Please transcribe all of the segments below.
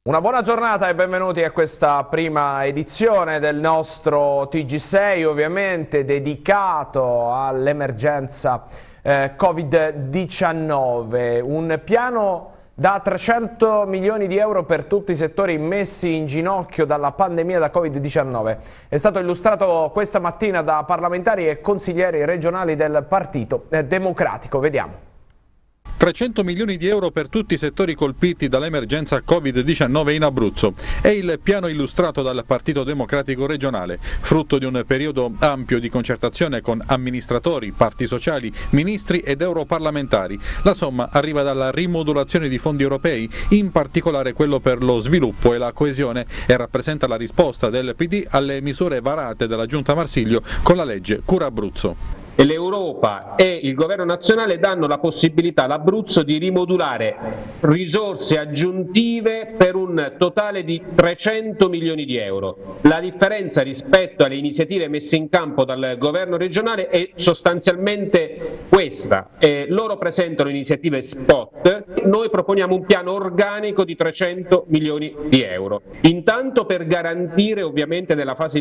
Una buona giornata e benvenuti a questa prima edizione del nostro TG6, ovviamente dedicato all'emergenza Covid-19. Un piano da 300 milioni di euro per tutti i settori messi in ginocchio dalla pandemia da Covid-19. È stato illustrato questa mattina da parlamentari e consiglieri regionali del Partito Democratico. Vediamo. 300 milioni di euro per tutti i settori colpiti dall'emergenza Covid-19 in Abruzzo. È il piano illustrato dal Partito Democratico regionale, frutto di un periodo ampio di concertazione con amministratori, parti sociali, ministri ed europarlamentari. La somma arriva dalla rimodulazione di fondi europei, in particolare quello per lo sviluppo e la coesione, e rappresenta la risposta del PD alle misure varate dalla Giunta Marsiglio con la legge Cura Abruzzo. L'Europa e il governo nazionale danno la possibilità all'Abruzzo di rimodulare risorse aggiuntive per un totale di 300 milioni di euro. La differenza rispetto alle iniziative messe in campo dal governo regionale è sostanzialmente questa. Loro presentano iniziative spot, noi proponiamo un piano organico di 300 milioni di euro. Intanto per garantire ovviamente nella fase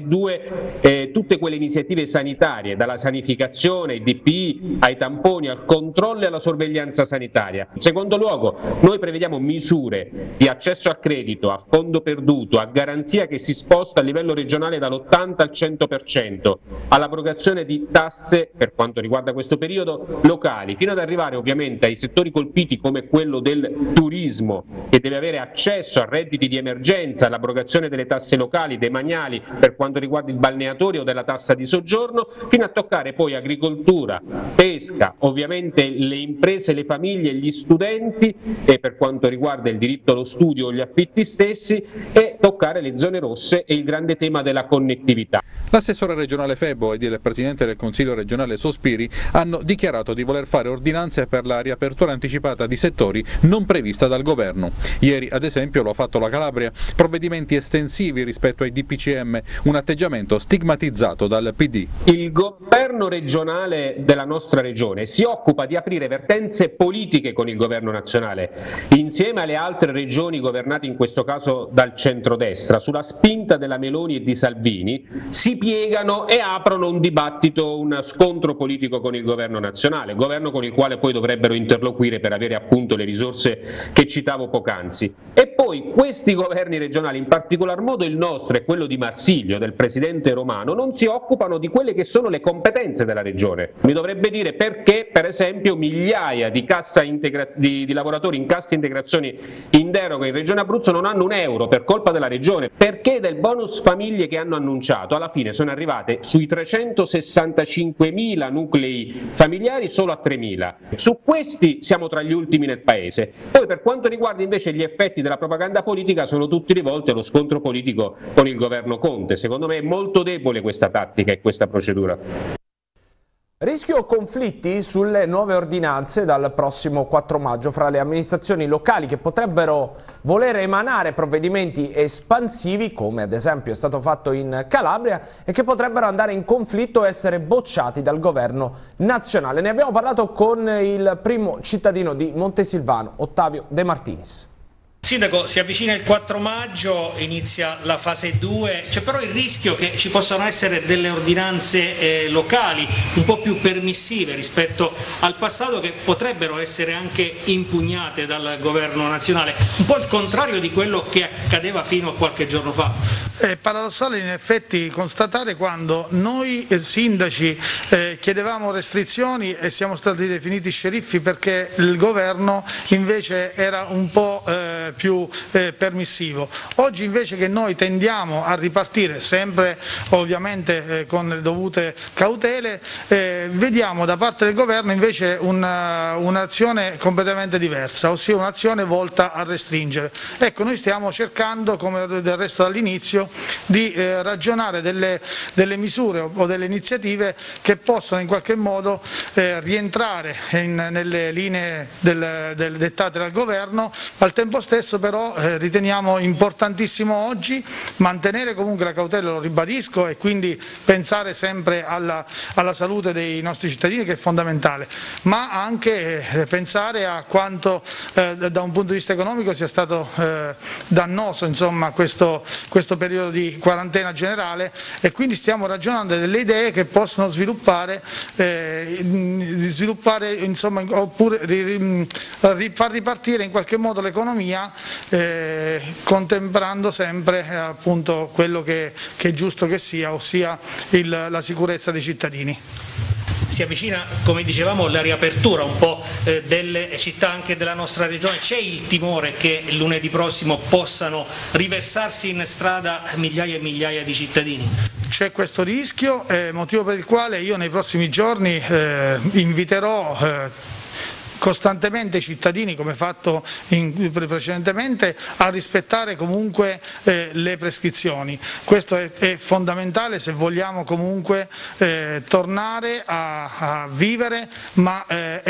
2 tutte quelle iniziative sanitarie, dalla sanificazione, ai DPI, ai tamponi, al controllo e alla sorveglianza sanitaria. In secondo luogo, noi prevediamo misure di accesso a credito, a fondo perduto, a garanzia che si sposta a livello regionale dall'80 al 100%, all'abrogazione di tasse per quanto riguarda questo periodo locali, fino ad arrivare ovviamente ai settori colpiti come quello del turismo, che deve avere accesso a redditi di emergenza, all'abrogazione delle tasse locali, demaniali per quanto riguarda il balneatorio o della tassa di soggiorno, fino a toccare poi agricoltura, pesca, ovviamente le imprese, le famiglie e gli studenti, e per quanto riguarda il diritto allo studio o gli affitti stessi, e toccare le zone rosse e il grande tema della connettività. L'assessore regionale Febo ed il presidente del Consiglio regionale Sospiri hanno dichiarato di voler fare ordinanze per la riapertura anticipata di settori non prevista dal governo. Ieri, ad esempio, lo ha fatto la Calabria, provvedimenti estensivi rispetto ai DPCM, un atteggiamento stigmatizzato dal PD. Il governo regionale della nostra regione si occupa di aprire vertenze politiche con il governo nazionale, insieme alle altre regioni governate in questo caso dal centrodestra. Sulla spinta della Meloni e di Salvini si piegano e aprono un dibattito, un scontro politico con il governo nazionale, governo con il quale poi dovrebbero interloquire per avere appunto le risorse che citavo poc'anzi. E poi questi governi regionali, in particolar modo il nostro e quello di Marsiglio, del presidente Romano, non si occupano di quelle che sono le competenze della regione. Mi dovrebbe dire perché, per esempio, migliaia di lavoratori in cassa integrazioni in deroga in Regione Abruzzo non hanno un euro per colpa della regione, perché del bonus famiglie che hanno annunciato alla fine sono arrivate sui 365.000 nuclei familiari solo a 3.000. Su questi siamo tra gli ultimi nel paese. Poi per quanto riguarda invece gli effetti della propaganda politica, sono tutti rivolti allo scontro politico con il governo Conte. Secondo me è molto debole questa tattica e questa procedura. Rischio conflitti sulle nuove ordinanze dal prossimo 4 maggio fra le amministrazioni locali che potrebbero voler emanare provvedimenti espansivi, come ad esempio è stato fatto in Calabria, e che potrebbero andare in conflitto e essere bocciati dal governo nazionale. Ne abbiamo parlato con il primo cittadino di Montesilvano, Ottavio De Martinis. Sindaco, si avvicina il 4 maggio, inizia la fase 2, c'è però il rischio che ci possano essere delle ordinanze locali un po' più permissive rispetto al passato, che potrebbero essere anche impugnate dal governo nazionale, un po' il contrario di quello che accadeva fino a qualche giorno fa. È paradossale in effetti constatare quando noi sindaci chiedevamo restrizioni e siamo stati definiti sceriffi perché il governo invece era un po' più permissivo. Oggi invece che noi tendiamo a ripartire, sempre ovviamente con le dovute cautele, vediamo da parte del governo invece un'azione completamente diversa, ossia un'azione volta a restringere. Ecco, noi stiamo cercando, come del resto dall'inizio, rischio di ragionare delle misure o delle iniziative che possono in qualche modo rientrare nelle linee dettate dal governo. Al tempo stesso però riteniamo importantissimo oggi mantenere comunque la cautela, lo ribadisco, e quindi pensare sempre alla salute dei nostri cittadini, che è fondamentale, ma anche pensare a quanto da un punto di vista economico sia stato dannoso, insomma, questo periodo di quarantena generale, e quindi stiamo ragionando delle idee che possono sviluppare insomma, oppure far ripartire in qualche modo l'economia, contemplando sempre appunto quello che è giusto che sia, ossia la sicurezza dei cittadini. Si avvicina, come dicevamo, la riapertura un po' delle città anche della nostra regione. C'è il timore che lunedì prossimo possano riversarsi in strada migliaia e migliaia di cittadini? C'è questo rischio, motivo per il quale io nei prossimi giorni inviterò costantemente i cittadini, come fatto precedentemente, a rispettare comunque le prescrizioni. Questo è fondamentale se vogliamo comunque tornare a vivere, ma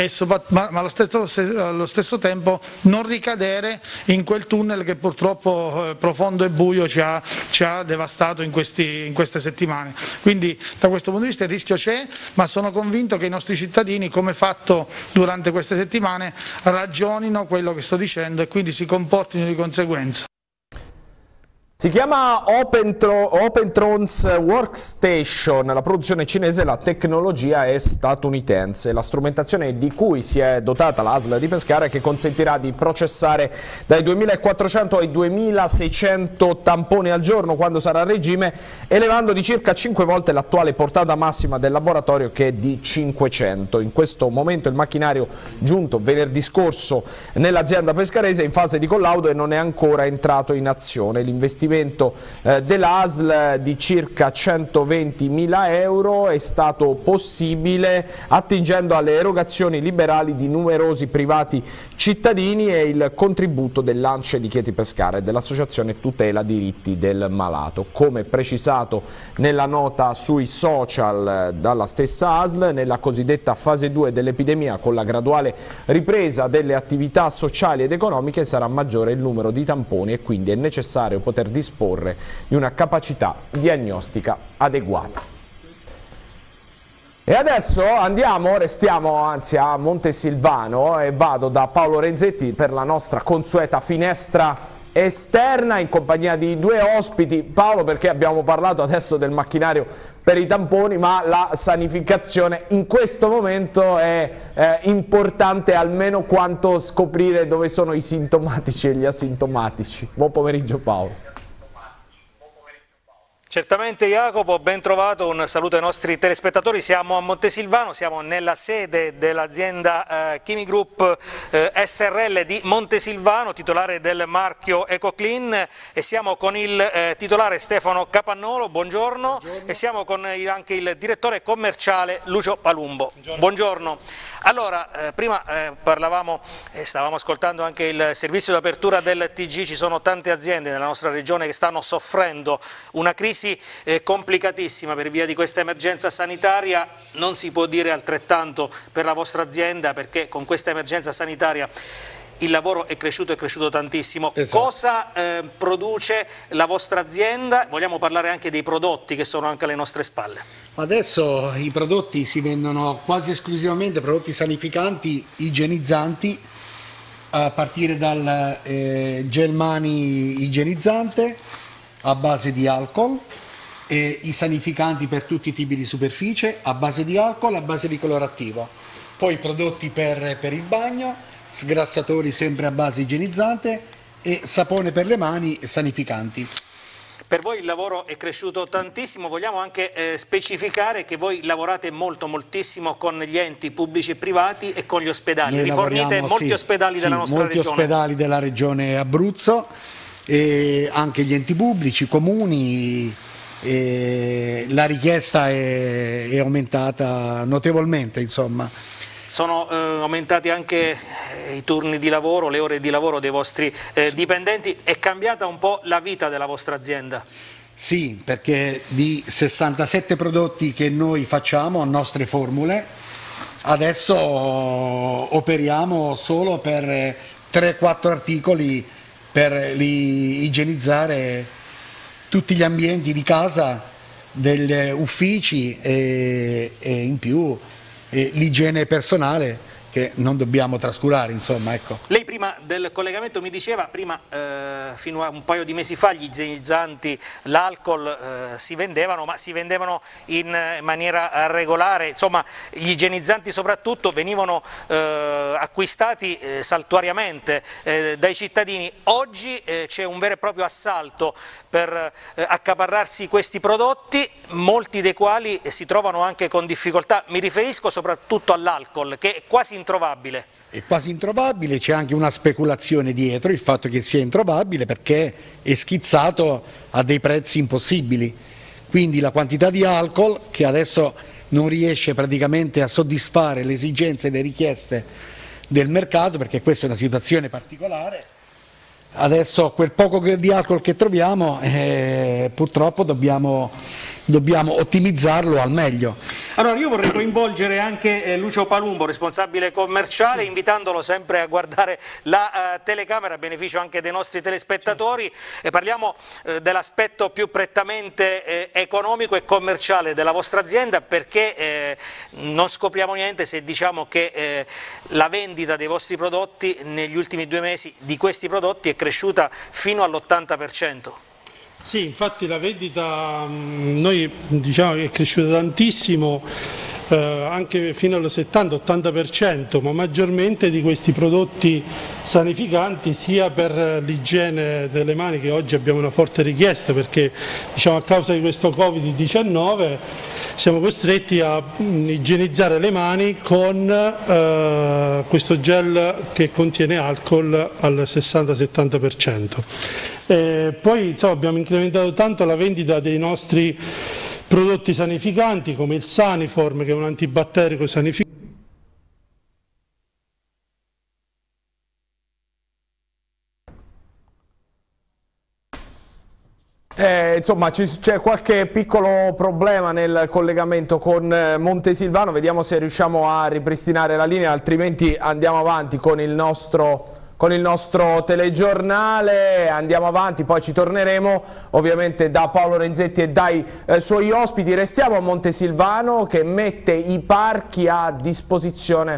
allo stesso tempo non ricadere in quel tunnel che purtroppo profondo e buio ci ha devastato in queste settimane. Quindi da questo punto di vista il rischio c'è, ma sono convinto che i nostri cittadini, come fatto durante queste settimane, ragionino quello che sto dicendo e quindi si comportino di conseguenza. Si chiama Opentrons Workstation, la produzione cinese, la tecnologia è statunitense. La strumentazione di cui si è dotata la ASL di Pescara, che consentirà di processare dai 2400 ai 2600 tamponi al giorno quando sarà a regime, elevando di circa 5 volte l'attuale portata massima del laboratorio, che è di 500. In questo momento il macchinario, giunto venerdì scorso nell'azienda pescarese, è in fase di collaudo e non è ancora entrato in azione. L'investimento dell'ASL di circa 120.000 euro è stato possibile attingendo alle erogazioni liberali di numerosi privati cittadini e il contributo dell'ANCE di Chieti Pescara e dell'Associazione Tutela Diritti del Malato. Come precisato nella nota sui social dalla stessa ASL, nella cosiddetta fase 2 dell'epidemia, con la graduale ripresa delle attività sociali ed economiche, sarà maggiore il numero di tamponi e quindi è necessario poter disporre di una capacità diagnostica adeguata. E adesso restiamo anzi a Montesilvano e vado da Paolo Renzetti per la nostra consueta finestra esterna in compagnia di due ospiti. Paolo, perché abbiamo parlato adesso del per i tamponi, ma la sanificazione in questo momento è importante almeno quanto scoprire dove sono i sintomatici e gli asintomatici. Buon pomeriggio Paolo. Certamente Jacopo, ben trovato, un saluto ai nostri telespettatori. Siamo a Montesilvano, siamo nella sede dell'azienda Chimi Group SRL di Montesilvano, titolare del marchio EcoClean, e siamo con il titolare Stefano Capannolo, buongiorno, e siamo con anche il direttore commerciale Lucio Palumbo. Buongiorno. Allora, prima stavamo ascoltando anche il servizio d'apertura del TG, ci sono tante aziende nella nostra regione che stanno soffrendo una crisi complicatissima per via di questa emergenza sanitaria. Non si può dire altrettanto per la vostra azienda, perché con questa emergenza sanitaria il lavoro è cresciuto tantissimo. Esatto. Cosa produce la vostra azienda? Vogliamo parlare anche dei prodotti che sono anche alle nostre spalle. Adesso i prodotti si vendono quasi esclusivamente prodotti sanificanti, igienizzanti, a partire dal gel mani igienizzante a base di alcol, e i sanificanti per tutti i tipi di superficie a base di alcol, a base di colorattivo, poi prodotti per il bagno, sgrassatori sempre a base igienizzante e sapone per le mani sanificanti. Per voi il lavoro è cresciuto tantissimo, vogliamo anche specificare che voi lavorate moltissimo con gli enti pubblici e privati e con gli ospedali. Rifornite molti ospedali della nostra regione. Molti ospedali della regione Abruzzo, e anche gli enti pubblici, comuni, e la richiesta è aumentata notevolmente, insomma. Sono aumentati anche i turni di lavoro, le ore di lavoro dei vostri dipendenti. È cambiata un po' la vita della vostra azienda? Sì, perché di 67 prodotti che noi facciamo a nostre formule, adesso operiamo solo per 3-4 articoli per igienizzare tutti gli ambienti di casa, degli uffici e in più l'igiene personale, che non dobbiamo trascurare, insomma, ecco. Lei prima del collegamento mi diceva, fino a un paio di mesi fa gli igienizzanti, l'alcol si vendevano, ma si vendevano in maniera regolare, insomma gli igienizzanti soprattutto venivano acquistati saltuariamente dai cittadini. Oggi c'è un vero e proprio assalto per accaparrarsi questi prodotti, molti dei quali si trovano anche con difficoltà. Mi riferisco soprattutto all'alcol, che è quasi introvabile. È quasi introvabile, c'è anche una speculazione dietro, il fatto che sia introvabile perché è schizzato a dei prezzi impossibili, quindi la quantità di alcol che adesso non riesce praticamente a soddisfare le esigenze e le richieste del mercato, perché questa è una situazione particolare. Adesso quel poco di alcol che troviamo purtroppo dobbiamo ottimizzarlo al meglio. Allora io vorrei coinvolgere anche Lucio Palumbo, responsabile commerciale, invitandolo sempre a guardare la telecamera a beneficio anche dei nostri telespettatori. Parliamo dell'aspetto più prettamente economico e commerciale della vostra azienda, perché non scopriamo niente se diciamo che la vendita dei vostri prodotti negli ultimi 2 mesi di questi prodotti è cresciuta fino all'80%. Sì, infatti la vendita noi diciamo che è cresciuta tantissimo, anche fino al 70-80%, ma maggiormente di questi prodotti sanificanti, sia per l'igiene delle mani, che oggi abbiamo una forte richiesta perché diciamo a causa di questo Covid-19 siamo costretti a igienizzare le mani con questo gel che contiene alcol al 60-70%. Poi insomma, abbiamo incrementato tanto la vendita dei nostri prodotti sanificanti come il Saniform, che è un antibatterico sanificante. Insomma c'è qualche piccolo problema nel collegamento con Montesilvano, vediamo se riusciamo a ripristinare la linea, altrimenti andiamo avanti con il nostro telegiornale. Andiamo avanti, poi ci torneremo ovviamente da Paolo Renzetti e dai suoi ospiti. Restiamo a Montesilvano, che mette i parchi a disposizione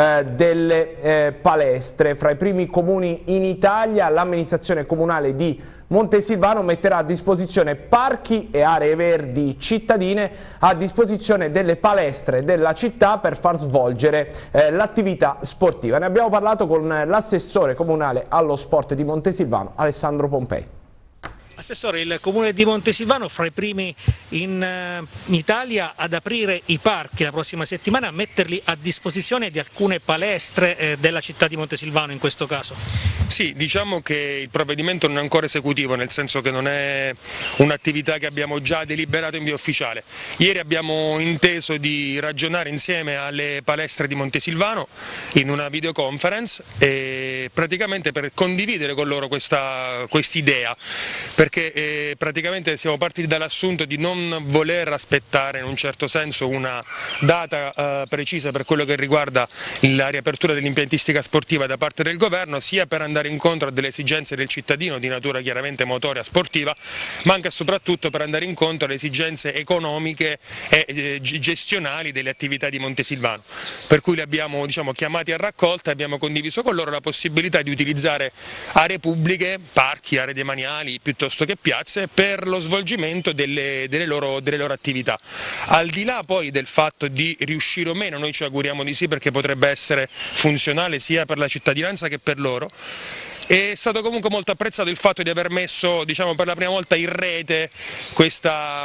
delle palestre. Fra i primi comuni in Italia, l'amministrazione comunale di Montesilvano metterà a disposizione parchi e aree verdi cittadine a disposizione delle palestre della città per far svolgere l'attività sportiva. Ne abbiamo parlato con l'assessore comunale allo sport di Montesilvano, Alessandro Pompei. Assessore, il comune di Montesilvano fra i primi in Italia ad aprire i parchi la prossima settimana, a metterli a disposizione di alcune palestre della città di Montesilvano in questo caso. Sì, diciamo che il provvedimento non è ancora esecutivo, nel senso che non è un'attività che abbiamo già deliberato in via ufficiale. Ieri abbiamo inteso di ragionare insieme alle palestre di Montesilvano in una videoconference e praticamente per condividere con loro questa idea, perché praticamente siamo partiti dall'assunto di non voler aspettare in un certo senso una data precisa per quello che riguarda la riapertura dell'impiantistica sportiva da parte del governo, sia per andare incontro a delle esigenze del cittadino di natura chiaramente motoria sportiva, ma anche e soprattutto per andare incontro alle esigenze economiche e gestionali delle attività di Montesilvano. Per cui li abbiamo chiamati a raccolta e abbiamo condiviso con loro la possibilità di utilizzare aree pubbliche, parchi, aree demaniali piuttosto che piazze per lo svolgimento delle loro attività. Al di là poi del fatto di riuscire o meno, noi ci auguriamo di sì perché potrebbe essere funzionale sia per la cittadinanza che per loro. È stato comunque molto apprezzato il fatto di aver messo per la prima volta in rete queste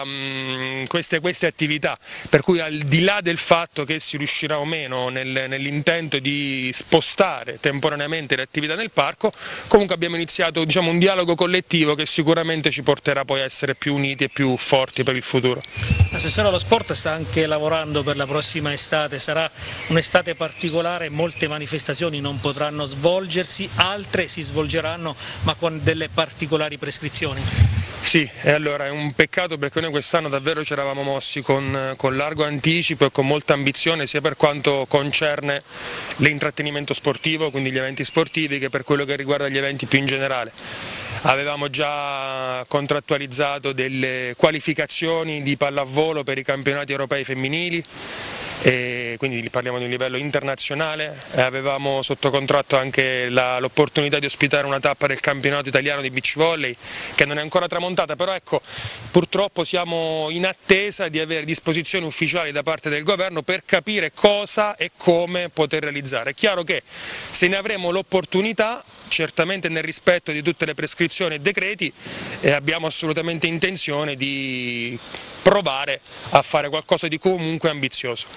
attività, per cui al di là del fatto che si riuscirà o meno nell'intento di spostare temporaneamente le attività nel parco, comunque abbiamo iniziato un dialogo collettivo che sicuramente ci porterà poi a essere più uniti e più forti per il futuro. L'assessore allo sport sta anche lavorando per la prossima estate, sarà un'estate particolare, molte manifestazioni non potranno svolgersi, altre si svolgeranno ma con delle particolari prescrizioni. Sì, e allora è un peccato perché noi quest'anno davvero ci eravamo mossi con largo anticipo e con molta ambizione sia per quanto concerne l'intrattenimento sportivo, quindi gli eventi sportivi, che per quello che riguarda gli eventi più in generale. Avevamo già contrattualizzato delle qualificazioni di pallavolo per i campionati europei femminili, e quindi parliamo di un livello internazionale, avevamo sotto contratto anche l'opportunità di ospitare una tappa del campionato italiano di beach volley che non è ancora tramontata, però ecco, purtroppo siamo in attesa di avere disposizioni ufficiali da parte del governo per capire cosa e come poter realizzare. È chiaro che se ne avremo l'opportunità, certamente nel rispetto di tutte le prescrizioni e decreti, abbiamo assolutamente intenzione di provare a fare qualcosa di comunque ambizioso.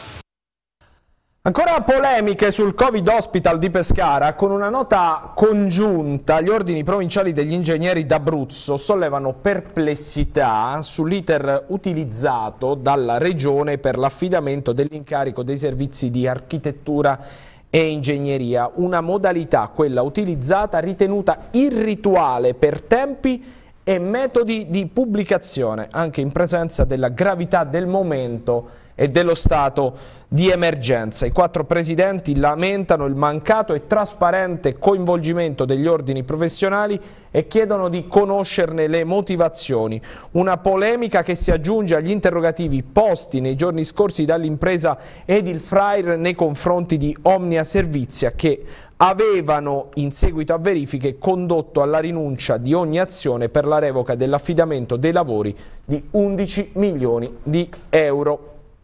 Ancora polemiche sul Covid Hospital di Pescara. Con una nota congiunta gli ordini provinciali degli ingegneri d'Abruzzo sollevano perplessità sull'iter utilizzato dalla Regione per l'affidamento dell'incarico dei servizi di architettura e ingegneria, una modalità, quella utilizzata, ritenuta irrituale per tempi e metodi di pubblicazione, anche in presenza della gravità del momento e dello stato di emergenza. I 4 presidenti lamentano il mancato e trasparente coinvolgimento degli ordini professionali e chiedono di conoscerne le motivazioni. Una polemica che si aggiunge agli interrogativi posti nei giorni scorsi dall'impresa Edilfrair nei confronti di Omnia Servizia, che avevano, in seguito a verifiche, condotto alla rinuncia di ogni azione per la revoca dell'affidamento dei lavori di 11 milioni di euro.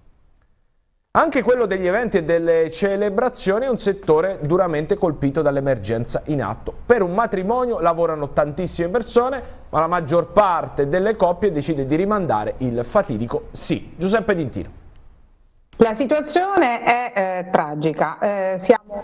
Anche quello degli eventi e delle celebrazioni è un settore duramente colpito dall'emergenza in atto. Per un matrimonio lavorano tantissime persone, ma la maggior parte delle coppie decide di rimandare il fatidico sì. Giuseppe D'Intino. La situazione è tragica, siamo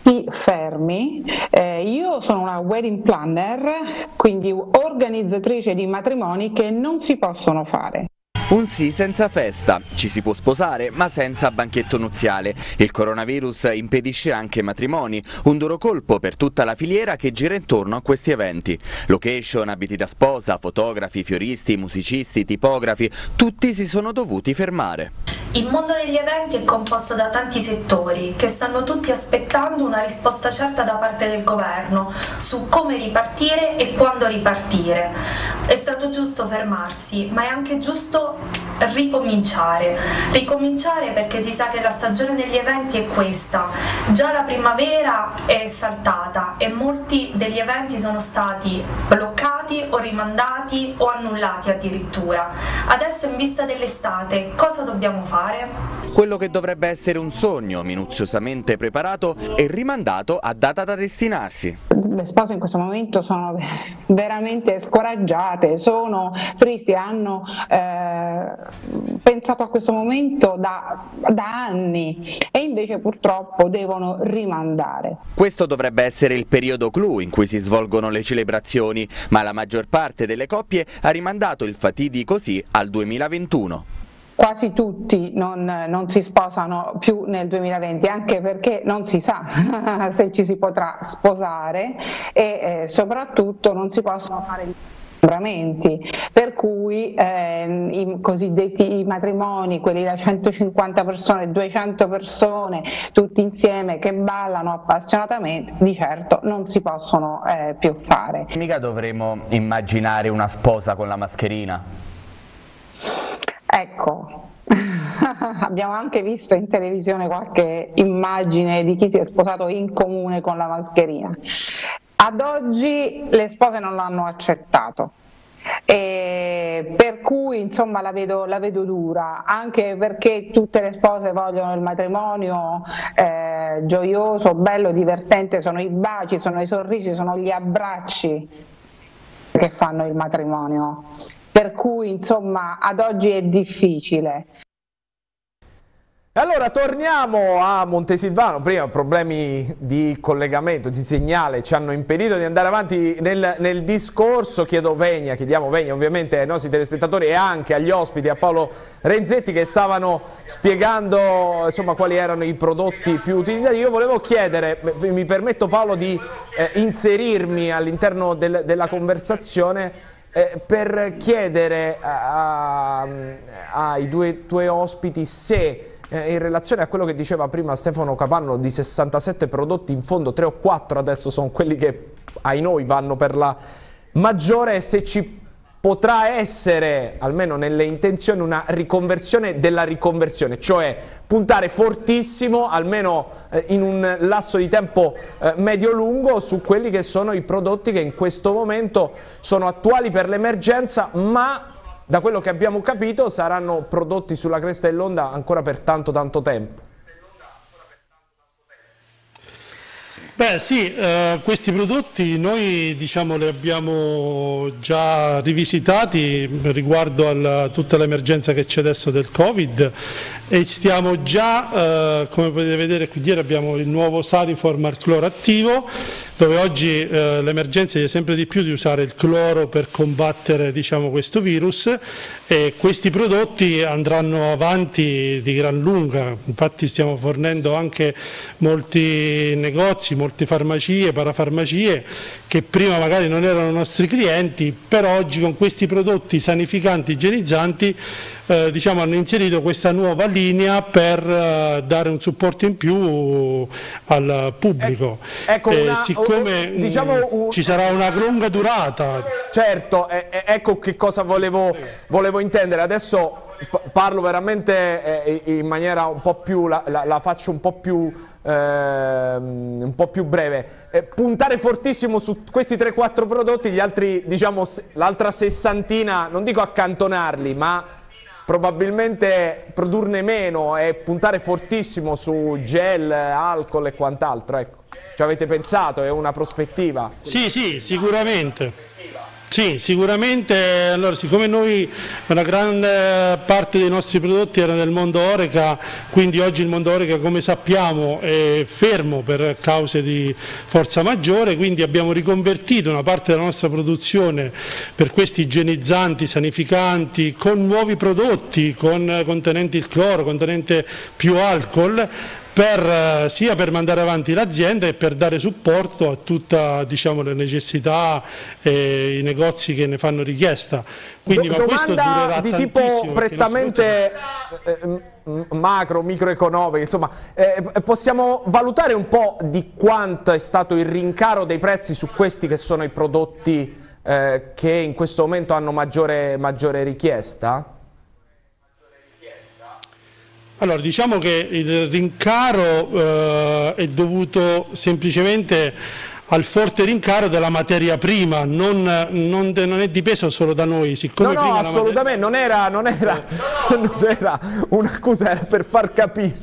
fermi. Io sono una wedding planner, quindi organizzatrice di matrimoni che non si possono fare. Un sì senza festa, ci si può sposare ma senza banchetto nuziale. Il coronavirus impedisce anche matrimoni, un duro colpo per tutta la filiera che gira intorno a questi eventi. Location, abiti da sposa, fotografi, fioristi, musicisti, tipografi, tutti si sono dovuti fermare. Il mondo degli eventi è composto da tanti settori che stanno tutti aspettando una risposta certa da parte del governo su come ripartire e quando ripartire. È stato giusto fermarsi, ma è anche giusto ricominciare perché si sa che la stagione degli eventi è questa. Già la primavera è saltata e molti degli eventi sono stati bloccati o rimandati o annullati addirittura. Adesso, in vista dell'estate, cosa dobbiamo fare? Quello che dovrebbe essere un sogno minuziosamente preparato è rimandato a data da destinarsi. Le spose in questo momento sono veramente scoraggiate, sono tristi, hanno pensato a questo momento da anni e invece purtroppo devono rimandare. Questo dovrebbe essere il periodo clou in cui si svolgono le celebrazioni, ma la maggior parte delle coppie ha rimandato il fatidico sì al 2021. Quasi tutti non si sposano più nel 2020, anche perché non si sa se ci si potrà sposare e soprattutto non si possono fare gli spostamenti, per cui i cosiddetti matrimoni, quelli da 150 persone, 200 persone, tutti insieme che ballano appassionatamente, di certo non si possono più fare. Mica dovremo immaginare una sposa con la mascherina? Ecco, abbiamo anche visto in televisione qualche immagine di chi si è sposato in comune con la mascherina. Ad oggi le spose non l'hanno accettato, per cui insomma la vedo dura, anche perché tutte le spose vogliono il matrimonio gioioso, bello, divertente, sono i baci, sono i sorrisi, sono gli abbracci che fanno il matrimonio. Per cui insomma ad oggi è difficile. Allora torniamo a Montesilvano. Prima problemi di collegamento, di segnale ci hanno impedito di andare avanti nel discorso. Chiediamo venia ovviamente ai nostri telespettatori e anche agli ospiti, a Paolo Renzetti, che stavano spiegando insomma quali erano i prodotti più utilizzati. Io volevo chiedere, mi permetto Paolo di inserirmi all'interno della conversazione, per chiedere ai due tuoi ospiti se in relazione a quello che diceva prima Stefano Capanno di 67 prodotti, in fondo 3 o 4 adesso sono quelli che ai noi vanno per la maggiore, se ci potrà essere, almeno nelle intenzioni, una riconversione della riconversione, cioè puntare fortissimo, almeno in un lasso di tempo medio-lungo, su quelli che sono i prodotti che in questo momento sono attuali per l'emergenza, ma da quello che abbiamo capito saranno prodotti sulla cresta dell'onda ancora per tanto tempo. Beh sì, questi prodotti noi diciamo li abbiamo già rivisitati riguardo a tutta l'emergenza che c'è adesso del Covid e stiamo già, come potete vedere qui dietro abbiamo il nuovo Saliform al cloro attivo, dove oggi l'emergenza è sempre di più di usare il cloro per combattere diciamo, questo virus, e questi prodotti andranno avanti di gran lunga. Infatti stiamo fornendo anche molti negozi, molte farmacie, parafarmacie che prima magari non erano nostri clienti, però oggi con questi prodotti sanificanti, igienizzanti diciamo, hanno inserito questa nuova linea per dare un supporto in più al pubblico. Ecco, siccome diciamo, ci sarà una lunga durata. Certo, ecco che cosa volevo intendere. Adesso parlo veramente in maniera un po' più, la faccio un po' più breve. Puntare fortissimo su questi 3-4 prodotti, gli altri, diciamo, l'altra sessantina, non dico accantonarli, ma probabilmente produrne meno e puntare fortissimo su gel, alcol e quant'altro, ecco. Ci avete pensato? È una prospettiva? Sì, sicuramente. Sì, sicuramente. Allora, siccome noi una grande parte dei nostri prodotti era nel mondo Horeca, quindi oggi il mondo Horeca, come sappiamo, è fermo per cause di forza maggiore, quindi abbiamo riconvertito una parte della nostra produzione per questi igienizzanti, sanificanti, con nuovi prodotti, con contenenti il cloro, contenente più alcol, sia per mandare avanti l'azienda e per dare supporto a tutte diciamo, le necessità e i negozi che ne fanno richiesta. Quindi, ma questo durerà di tipo prettamente microeconomica, insomma, possiamo valutare un po' di quanto è stato il rincaro dei prezzi su questi che sono i prodotti che in questo momento hanno maggiore richiesta? Allora, diciamo che il rincaro è dovuto semplicemente al forte rincaro della materia prima, non è dipeso solo da noi. Siccome no, assolutamente, non era un'accusa, era per far capire.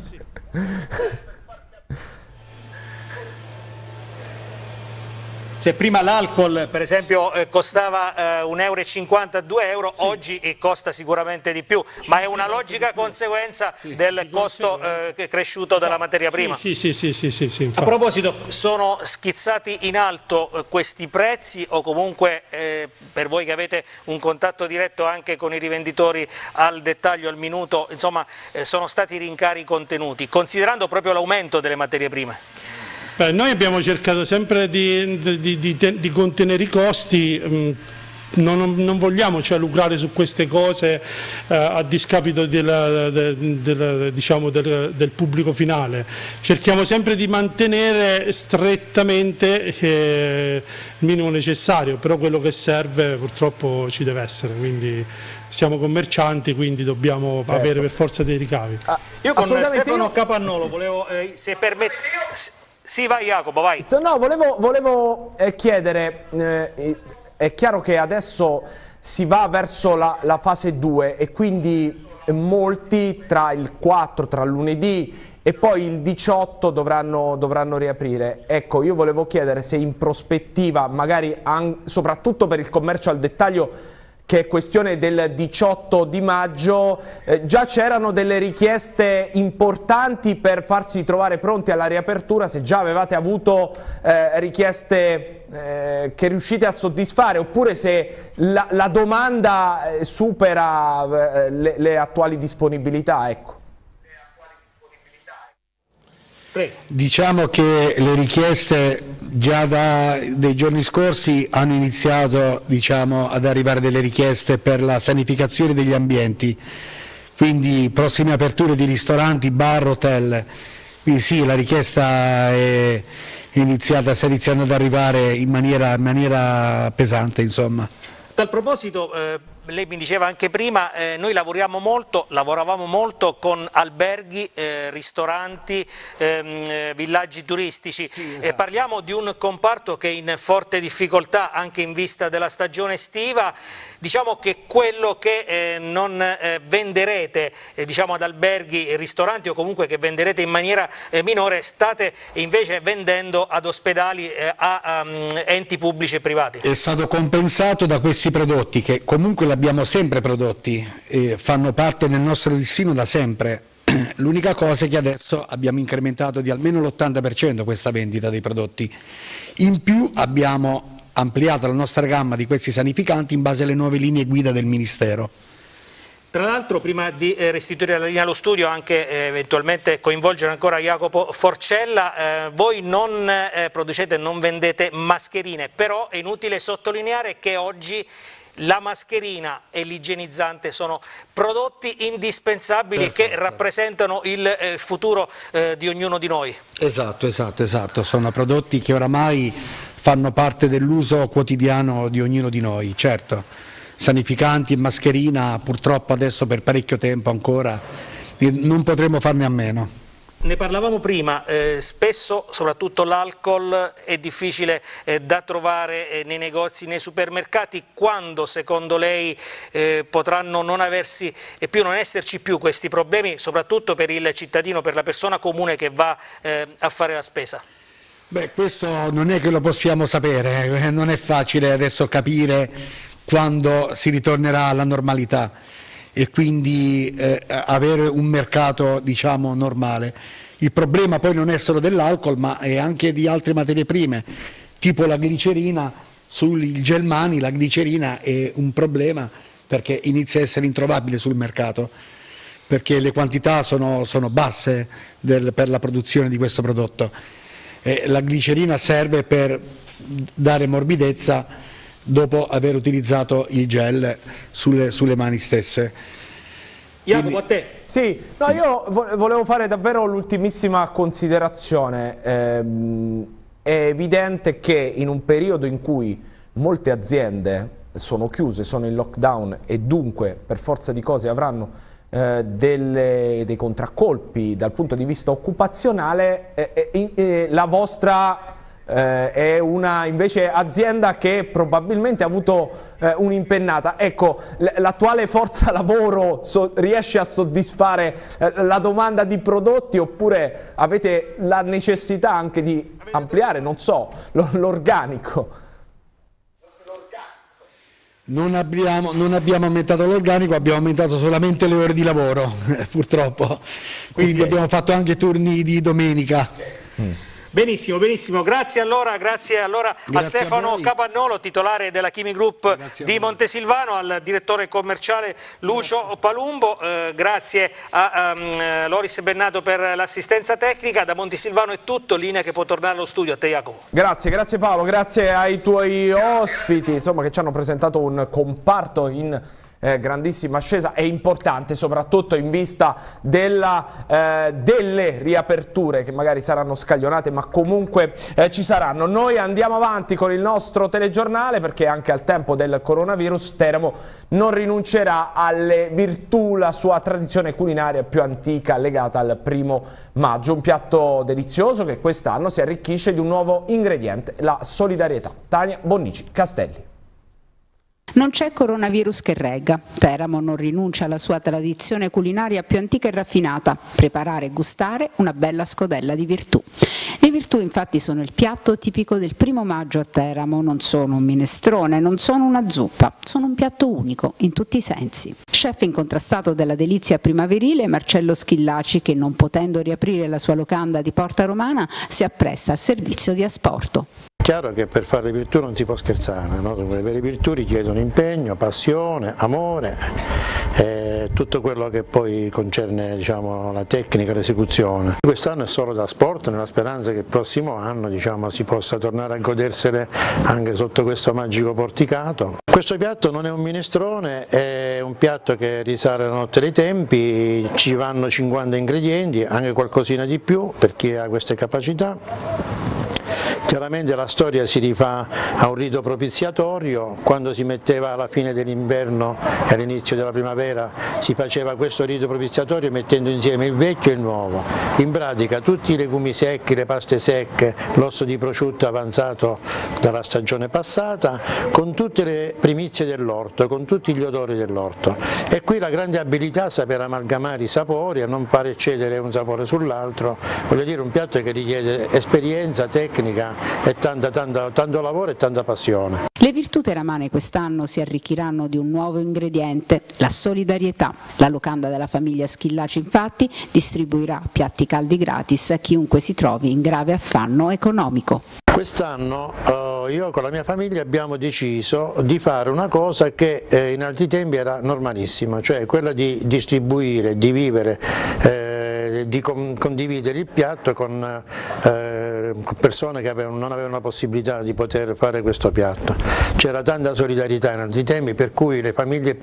Se prima l'alcol per esempio costava 1,50 €, 2 €, sì, oggi costa sicuramente di più, ma è una logica conseguenza del costo cresciuto della materia prima. Sì. A proposito, sono schizzati in alto questi prezzi o comunque per voi che avete un contatto diretto anche con i rivenditori al dettaglio, al minuto, insomma sono stati rincari contenuti, considerando proprio l'aumento delle materie prime? Noi abbiamo cercato sempre di contenere i costi, non vogliamo lucrare su queste cose a discapito diciamo, del pubblico finale. Cerchiamo sempre di mantenere strettamente il minimo necessario, però quello che serve purtroppo ci deve essere, quindi siamo commercianti, quindi dobbiamo avere per forza dei ricavi. Io con Stefano Capannolo volevo, se permette... Sì, vai Jacopo, vai. No, volevo chiedere, è chiaro che adesso si va verso la fase 2 e quindi molti tra il 4, tra lunedì e poi il 18 dovranno riaprire. Ecco, io volevo chiedere se in prospettiva, magari soprattutto per il commercio al dettaglio, che è questione del 18 di maggio, già c'erano delle richieste importanti per farsi trovare pronti alla riapertura, se già avevate avuto richieste che riuscite a soddisfare, oppure se la domanda supera le attuali disponibilità, ecco. Diciamo che le richieste già dei giorni scorsi hanno iniziato, diciamo, ad arrivare delle richieste per la sanificazione degli ambienti, quindi prossime aperture di ristoranti, bar, hotel. Quindi sì, la richiesta sta iniziando ad arrivare in maniera pesante, insomma. A tal proposito, lei mi diceva anche prima, noi lavoravamo molto con alberghi, ristoranti, villaggi turistici. Sì, esatto. Parliamo di un comparto che è in forte difficoltà anche in vista della stagione estiva. Diciamo che quello che non venderete diciamo ad alberghi e ristoranti, o comunque che venderete in maniera minore, state invece vendendo ad ospedali, a enti pubblici e privati. È stato compensato da questi prodotti che comunque abbiamo sempre prodotti, fanno parte del nostro destino da sempre. L'unica cosa è che adesso abbiamo incrementato di almeno l'80% questa vendita dei prodotti. In più abbiamo ampliato la nostra gamma di questi sanificanti in base alle nuove linee guida del Ministero. Tra l'altro, prima di restituire la linea allo studio, anche eventualmente coinvolgere ancora Jacopo Forcella, voi non producete, non vendete mascherine, però è inutile sottolineare che oggi la mascherina e l'igienizzante sono prodotti indispensabili che rappresentano il futuro di ognuno di noi. Esatto, sono prodotti che oramai fanno parte dell'uso quotidiano di ognuno di noi, certo. Sanificanti e mascherina purtroppo adesso per parecchio tempo ancora non potremo farne a meno. Ne parlavamo prima, spesso soprattutto l'alcol è difficile da trovare nei negozi, nei supermercati. Quando secondo lei potranno non esserci più questi problemi, soprattutto per il cittadino, per la persona comune che va a fare la spesa? Beh, questo non è che lo possiamo sapere, non è facile adesso capire quando si ritornerà alla normalità e quindi avere un mercato, diciamo, normale. Il problema poi non è solo dell'alcol, ma è anche di altre materie prime, tipo la glicerina. Sul Gelmani la glicerina è un problema perché inizia a essere introvabile sul mercato, perché le quantità sono basse per la produzione di questo prodotto. La glicerina serve per dare morbidezza dopo aver utilizzato il gel sulle mani stesse. Jacopo, a te. Sì, no, io volevo fare davvero l'ultimissima considerazione. È evidente che in un periodo in cui molte aziende sono chiuse, sono in lockdown e dunque per forza di cose avranno dei contraccolpi dal punto di vista occupazionale, la vostra è una invece azienda che probabilmente ha avuto un'impennata. Ecco, l'attuale forza lavoro riesce a soddisfare la domanda di prodotti, oppure avete la necessità anche di ampliare, non so, l'organico? Non abbiamo aumentato l'organico, abbiamo aumentato solamente le ore di lavoro, purtroppo. Quindi abbiamo fatto anche turni di domenica. Benissimo, benissimo. Grazie allora a Stefano Capannolo, titolare della Chimi Group di Montesilvano, al direttore commerciale Lucio Palumbo, grazie a Loris Bennato per l'assistenza tecnica. Da Montesilvano è tutto, linea che può tornare allo studio. A te, Jacopo. Grazie Paolo, grazie ai tuoi ospiti, insomma, che ci hanno presentato un comparto in grandissima ascesa e importante soprattutto in vista delle riaperture che magari saranno scaglionate, ma comunque ci saranno. Noi andiamo avanti con il nostro telegiornale, perché anche al tempo del coronavirus Teramo non rinuncerà alle virtù, la sua tradizione culinaria più antica legata al 1° maggio, un piatto delizioso che quest'anno si arricchisce di un nuovo ingrediente, la solidarietà. Tania Bonnici Castelli. Non c'è coronavirus che regga. Teramo non rinuncia alla sua tradizione culinaria più antica e raffinata, preparare e gustare una bella scodella di virtù. Le virtù infatti sono il piatto tipico del 1° maggio a Teramo, non sono un minestrone, non sono una zuppa, sono un piatto unico in tutti i sensi. Chef incontrastato della delizia primaverile, Marcello Schillaci, che non potendo riaprire la sua locanda di Porta Romana, si appresta al servizio di asporto. Chiaro che per fare le virtù non si può scherzare, no? Le vere virtù richiedono impegno, passione, amore tutto quello che poi concerne, diciamo, la tecnica, l'esecuzione. Quest'anno è solo da sport, nella speranza che il prossimo anno, diciamo, si possa tornare a godersene anche sotto questo magico porticato. Questo piatto non è un minestrone, è un piatto che risale alla notte dei tempi, ci vanno 50 ingredienti, anche qualcosina di più per chi ha queste capacità. Chiaramente la storia si rifà a un rito propiziatorio, quando si metteva alla fine dell'inverno e all'inizio della primavera si faceva questo rito propiziatorio mettendo insieme il vecchio e il nuovo. In pratica tutti i legumi secchi, le paste secche, l'osso di prosciutto avanzato dalla stagione passata, con tutte le primizie dell'orto, con tutti gli odori dell'orto. E qui la grande abilità è saper amalgamare i sapori, a non fare eccedere un sapore sull'altro, voglio dire un piatto che richiede esperienza, tecnica, e tanto lavoro e tanta passione. Le virtù teramane quest'anno si arricchiranno di un nuovo ingrediente, la solidarietà. La locanda della famiglia Schillaci infatti distribuirà piatti caldi gratis a chiunque si trovi in grave affanno economico. Quest'anno io con la mia famiglia abbiamo deciso di fare una cosa che in altri tempi era normalissima, cioè quella di distribuire, di vivere, di condividere il piatto con persone che non avevano la possibilità di poter fare questo piatto. C'era tanta solidarietà in altri tempi, per cui le famiglie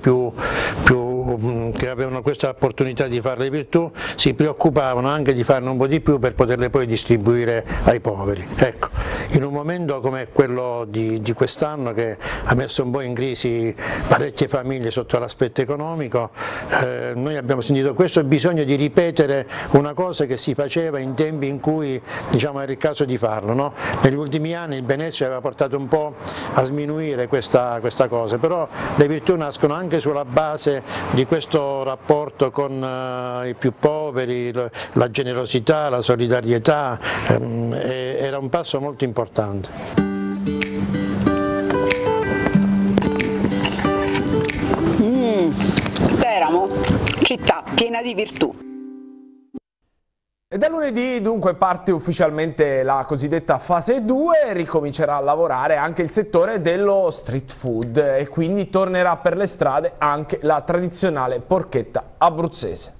che avevano questa opportunità di fare le virtù si preoccupavano anche di farne un po' di più per poterle poi distribuire ai poveri. Ecco, in un momento come quello di quest'anno, che ha messo un po' in crisi parecchie famiglie sotto l'aspetto economico, noi abbiamo sentito questo bisogno di ripetere una cosa che si faceva in tempi in cui, diciamo, era il caso di farlo, no? Negli ultimi anni il benessere aveva portato un po' a sminuire questa cosa, però le virtù nascono anche sulla base di questo rapporto con i più poveri, la generosità, la solidarietà, era un passo molto importante. Teramo, città piena di virtù. E da lunedì dunque parte ufficialmente la cosiddetta fase 2, ricomincerà a lavorare anche il settore dello street food e quindi tornerà per le strade anche la tradizionale porchetta abruzzese.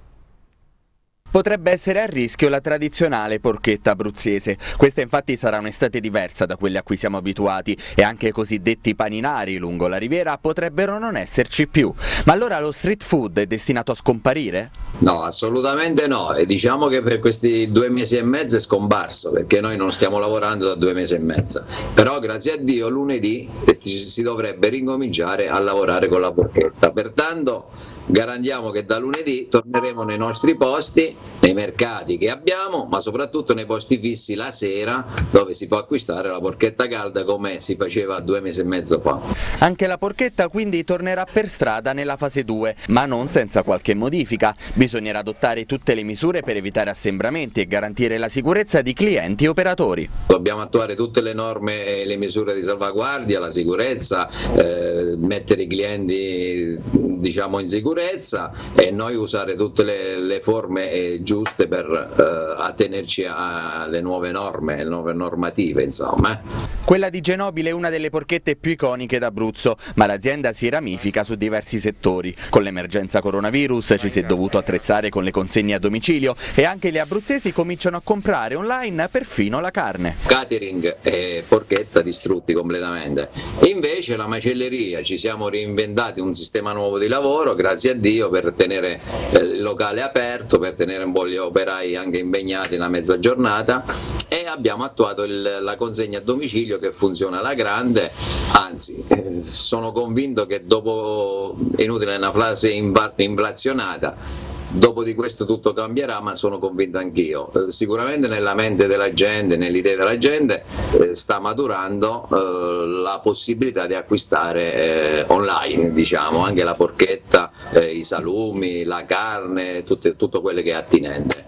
Potrebbe essere a rischio la tradizionale porchetta abruzzese. Questa infatti sarà un'estate diversa da quelle a cui siamo abituati e anche i cosiddetti paninari lungo la riviera potrebbero non esserci più. Ma allora lo street food è destinato a scomparire? No, assolutamente no, e diciamo che per questi 2 mesi e mezzo è scomparso, perché noi non stiamo lavorando da 2 mesi e mezzo, però grazie a Dio lunedì si dovrebbe ricominciare a lavorare con la porchetta, pertanto garantiamo che da lunedì torneremo nei nostri posti, nei mercati che abbiamo, ma soprattutto nei posti fissi la sera, dove si può acquistare la porchetta calda come si faceva 2 mesi e mezzo fa. Anche la porchetta quindi tornerà per strada nella fase 2, ma non senza qualche modifica. Bisognerà adottare tutte le misure per evitare assembramenti e garantire la sicurezza di clienti e operatori. Dobbiamo attuare tutte le norme e le misure di salvaguardia, la sicurezza, mettere i clienti, diciamo, in sicurezza, e noi usare tutte le forme giuste per attenerci alle nuove norme, alle nuove normative, insomma. Quella di Genobile è una delle porchette più iconiche d'Abruzzo, ma l'azienda si ramifica su diversi settori. Con l'emergenza coronavirus ci si è dovuto attrezzare con le consegne a domicilio e anche gli abruzzesi cominciano a comprare online perfino la carne. Catering e porchetta distrutti completamente. Invece la macelleria, ci siamo reinventati un sistema nuovo di lavoro, grazie a Dio, per tenere il locale aperto, per tenere un po' gli operai anche impegnati la mezza giornata, e abbiamo attuato la consegna a domicilio che funziona alla grande, anzi sono convinto che dopo, inutile una frase inflazionata, dopo di questo tutto cambierà, ma sono convinto anch'io. Sicuramente nella mente della gente, nell'idea della gente, sta maturando la possibilità di acquistare online, diciamo, anche la porchetta, i salumi, la carne, tutto quello che è attinente.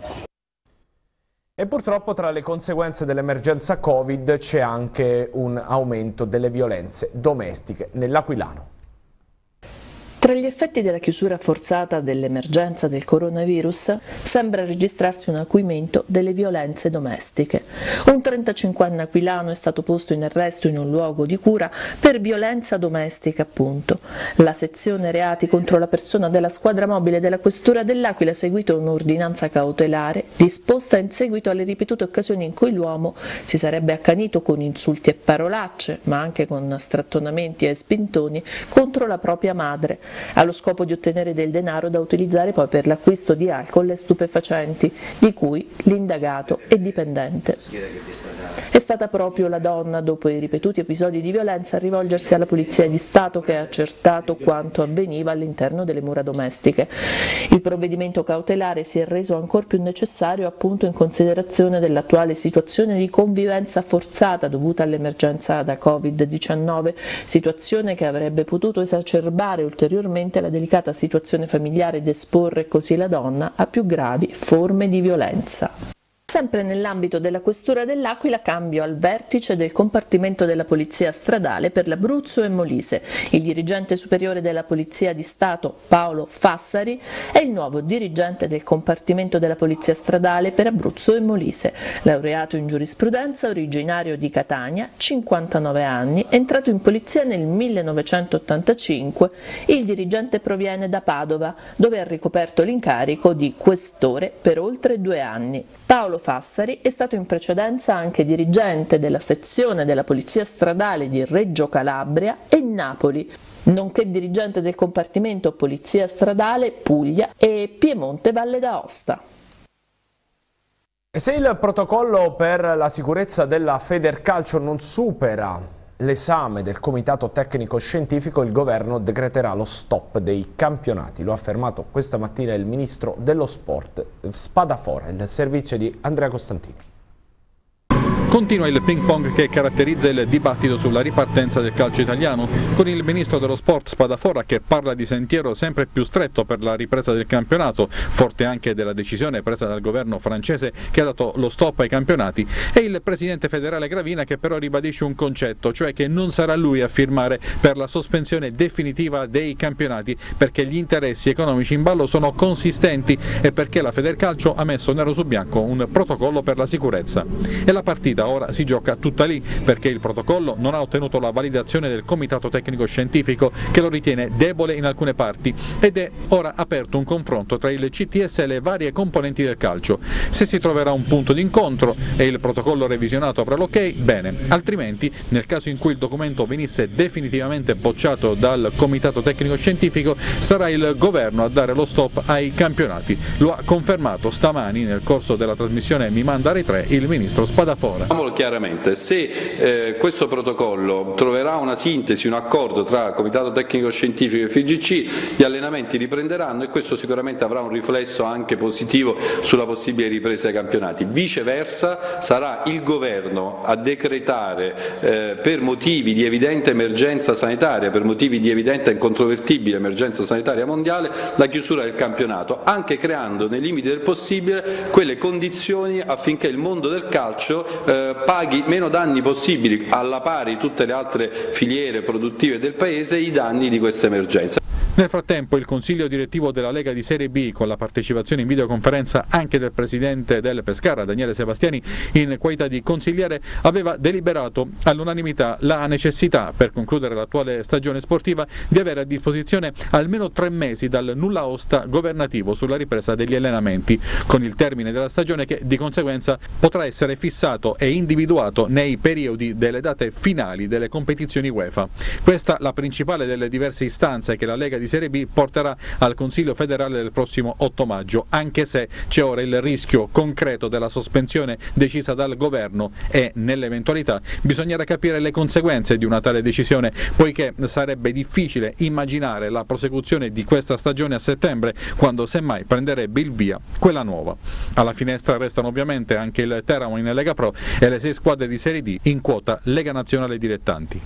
E purtroppo tra le conseguenze dell'emergenza Covid c'è anche un aumento delle violenze domestiche nell'Aquilano. Tra gli effetti della chiusura forzata dell'emergenza del coronavirus sembra registrarsi un acuimento delle violenze domestiche. Un 35enne aquilano è stato posto in arresto in un luogo di cura per violenza domestica, appunto. La sezione reati contro la persona della squadra mobile della Questura dell'Aquila ha seguito un'ordinanza cautelare disposta in seguito alle ripetute occasioni in cui l'uomo si sarebbe accanito con insulti e parolacce, ma anche con strattonamenti e spintoni contro la propria madre, allo scopo di ottenere del denaro da utilizzare poi per l'acquisto di alcol e stupefacenti, di cui l'indagato è dipendente. È stata proprio la donna, dopo i ripetuti episodi di violenza, a rivolgersi alla Polizia di Stato, che ha accertato quanto avveniva all'interno delle mura domestiche. Il provvedimento cautelare si è reso ancor più necessario appunto in considerazione dell'attuale situazione di convivenza forzata dovuta all'emergenza da Covid-19, situazione che avrebbe potuto esacerbare ulteriormente la delicata situazione familiare ed esporre così la donna a più gravi forme di violenza. Sempre nell'ambito della Questura dell'Aquila, cambio al vertice del compartimento della Polizia Stradale per l'Abruzzo e Molise. Il dirigente superiore della Polizia di Stato, Paolo Fassari, è il nuovo dirigente del compartimento della Polizia Stradale per Abruzzo e Molise. Laureato in giurisprudenza, originario di Catania, 59 anni, entrato in polizia nel 1985, il dirigente proviene da Padova, dove ha ricoperto l'incarico di questore per oltre 2 anni. Paolo Fassari è stato in precedenza anche dirigente della sezione della Polizia Stradale di Reggio Calabria e Napoli, nonché dirigente del compartimento Polizia Stradale Puglia e Piemonte Valle d'Aosta. E se il protocollo per la sicurezza della Federcalcio non supera l'esame del Comitato Tecnico Scientifico, il governo decreterà lo stop dei campionati. Lo ha affermato questa mattina il ministro dello sport Spadafora, il servizio di Andrea Costantini. Continua il ping pong che caratterizza il dibattito sulla ripartenza del calcio italiano, con il ministro dello sport Spadafora che parla di sentiero sempre più stretto per la ripresa del campionato, forte anche della decisione presa dal governo francese che ha dato lo stop ai campionati, e il presidente federale Gravina che però ribadisce un concetto, cioè che non sarà lui a firmare per la sospensione definitiva dei campionati, perché gli interessi economici in ballo sono consistenti e perché la Federcalcio ha messo nero su bianco un protocollo per la sicurezza. E la partita ora si gioca tutta lì, perché il protocollo non ha ottenuto la validazione del Comitato Tecnico Scientifico, che lo ritiene debole in alcune parti, ed è ora aperto un confronto tra il CTS e le varie componenti del calcio. Se si troverà un punto d'incontro e il protocollo revisionato avrà l'ok, bene, altrimenti nel caso in cui il documento venisse definitivamente bocciato dal Comitato Tecnico Scientifico sarà il governo a dare lo stop ai campionati. Lo ha confermato stamani nel corso della trasmissione Mi manda Rai 3 il ministro Spadafora. Diciamolo chiaramente, se questo protocollo troverà una sintesi, un accordo tra Comitato Tecnico Scientifico e FIGC, gli allenamenti riprenderanno e questo sicuramente avrà un riflesso anche positivo sulla possibile ripresa dei campionati. Viceversa sarà il governo a decretare per motivi di evidente emergenza sanitaria, per motivi di evidente e incontrovertibile emergenza sanitaria mondiale, la chiusura del campionato, anche creando nei limiti del possibile quelle condizioni affinché il mondo del calcio paghi meno danni possibili, alla pari tutte le altre filiere produttive del Paese, i danni di questa emergenza. Nel frattempo il Consiglio direttivo della Lega di Serie B, con la partecipazione in videoconferenza anche del presidente del Pescara, Daniele Sebastiani, in qualità di consigliere, aveva deliberato all'unanimità la necessità, per concludere l'attuale stagione sportiva, di avere a disposizione almeno 3 mesi dal nulla osta governativo sulla ripresa degli allenamenti, con il termine della stagione che di conseguenza potrà essere fissato e individuato nei periodi delle date finali delle competizioni UEFA. Questa la principale delle diverse istanze che la Lega di Serie B porterà al Consiglio federale del prossimo 8 maggio, anche se c'è ora il rischio concreto della sospensione decisa dal governo e, nell'eventualità, bisognerà capire le conseguenze di una tale decisione, poiché sarebbe difficile immaginare la prosecuzione di questa stagione a settembre, quando semmai prenderebbe il via quella nuova. Alla finestra restano ovviamente anche il Teramo in Lega Pro e le 6 squadre di Serie D in quota Lega Nazionale Dilettanti.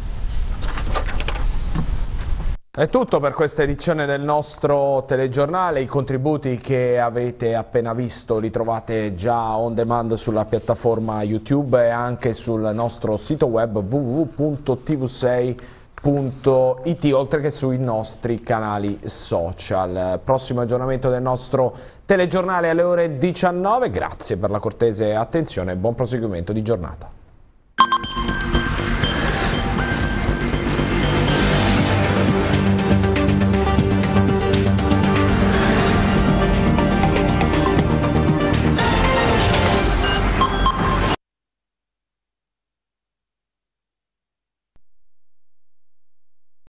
È tutto per questa edizione del nostro telegiornale. I contributi che avete appena visto li trovate già on demand sulla piattaforma YouTube e anche sul nostro sito web www.tv6.it. oltre che sui nostri canali social. Prossimo aggiornamento del nostro telegiornale alle ore 19. Grazie per la cortese attenzione e buon proseguimento di giornata.